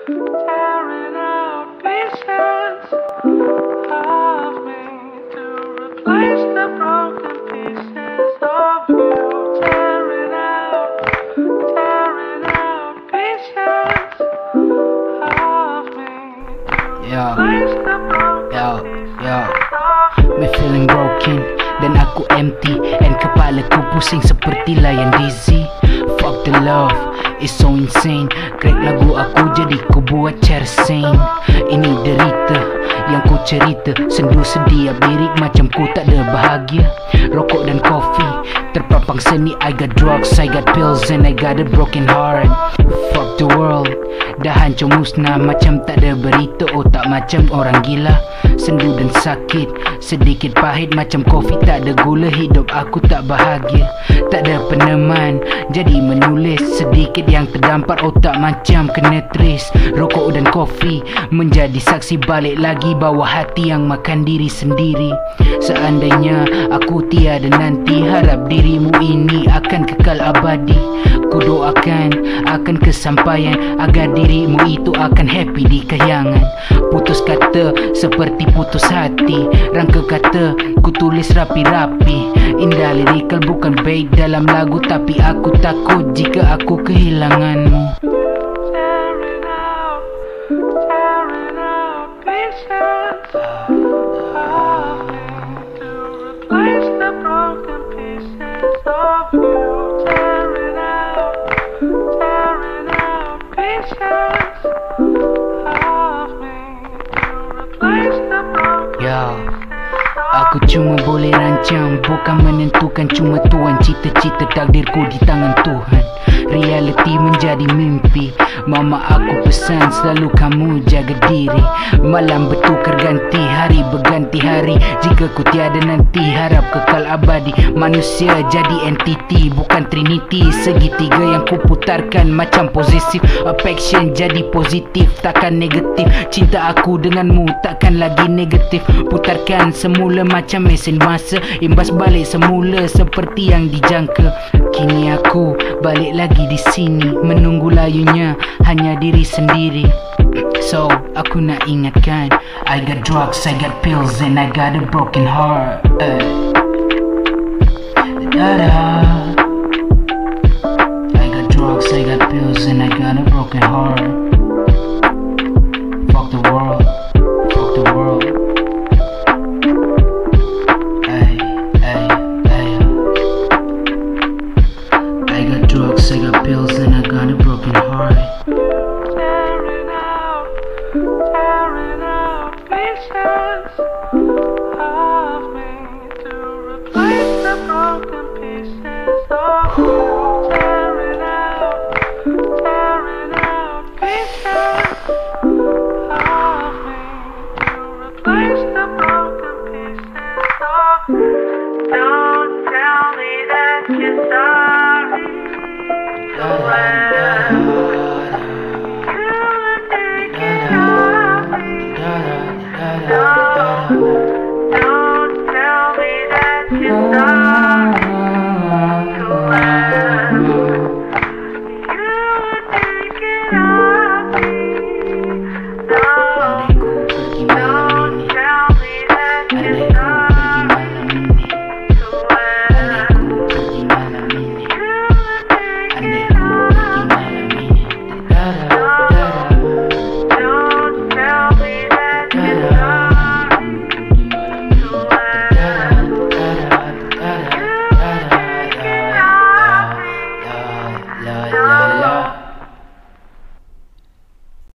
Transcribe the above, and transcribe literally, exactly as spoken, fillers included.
Tearing out pieces of me to replace the broken pieces of you. Tearing out, tearing out pieces of me to Yo, replace the broken yo, pieces yo. of Me feeling broken dan aku empty, and kepalaku pusing seperti layan Diesyyy. Fuck the love, it's so insane. Crack lagu aku jadi ku buat cara sane. Ini derita yang ku cerita, sendu setiap lirik macam ku tak ada bahagia. Rokok dan kopi terpampang seni. I got drugs, I got pills, and I got a broken heart. Fuck the world, dah hancur musnah macam tak ada berita. Otak macam orang gila, sendu dan sakit, sedikit pahit macam kopi tak ada gula. Hidup aku tak bahagia, tak ada peneman, jadi menulis sedikit yang terdampar. Otak macam kena tris. Rokok dan kopi menjadi saksi, balik lagi bawa hati yang makan diri sendiri. Seandainya aku tiada nanti, harap dirimu ini akan kekal abadi. Ku doakan akan kesampaian, agar dirimu itu akan happy di kahyangan. Putus kata seperti putus hati, rangka kata ku tulis rapi-rapi. Indah lirikal bukan baik dalam lagu, tapi aku takut jika aku kehilanganmu. tearing out, tearing out pieces of me to replace the broken pieces of you. Tearing out, tearing out pieces of me to replace the broken Yo, pieces. aku cuma boleh rancang, bukan menentukan. Cuma Tuhan cita-cita, takdirku di tangan Tuhan. Reality menjadi mimpi. Mama aku pesan selalu kamu jaga diri. Malam bertukar ganti, hari berganti hari. Jika ku tiada nanti, harap kekal abadi. Manusia jadi entiti, bukan trinity. Segitiga yang ku putarkan macam posesif. Affection jadi positif, takkan negatif. Cinta aku denganmu takkan lagi negatif. Putarkan semula macam mesin masa, imbas balik semula seperti yang dijangka. Kini aku balik lagi di sini, menunggu layunya hanya diri sendiri. So aku nak ingatkan, I got drugs, I got pills, and I got a broken heart. uh. Da-da. I got drugs, I got pills, and I got a broken heart. Fuck the world, fuck the world. Ay, ay, ay. I got drugs, I got pills, and I got a broken heart. Tearing out, tearing out pieces of me to replace the broken pieces of you. Tearing out, tearing out pieces of me to replace the broken pieces of you.